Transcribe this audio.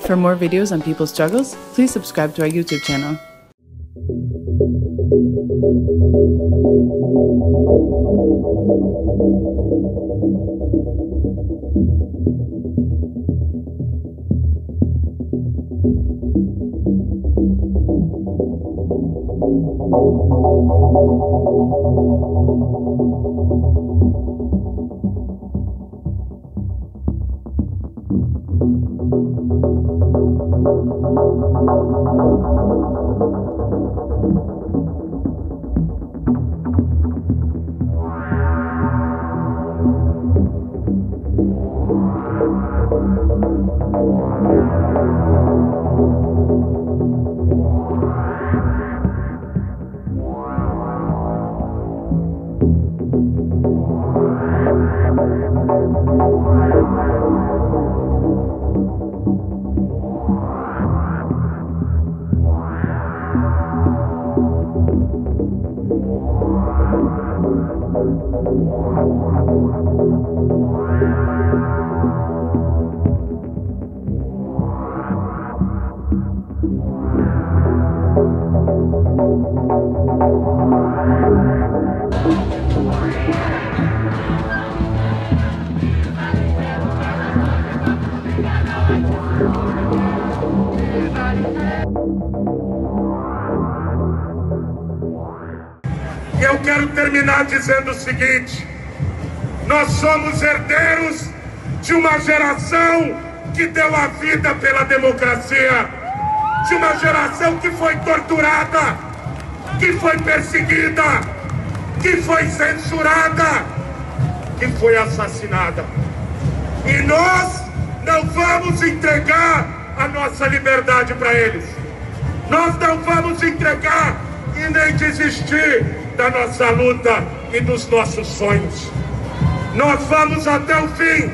For more videos on people's struggles, please subscribe to our YouTube channel. E eu quero terminar dizendo o seguinte: nós somos herdeiros de uma geração que deu a vida pela democracia, de uma geração que foi torturada, que foi perseguida, que foi censurada, que foi assassinada. E nós não vamos entregar a nossa liberdade para eles. Nós não vamos entregar e nem desistir da nossa luta e dos nossos sonhos. Nós vamos até o fim.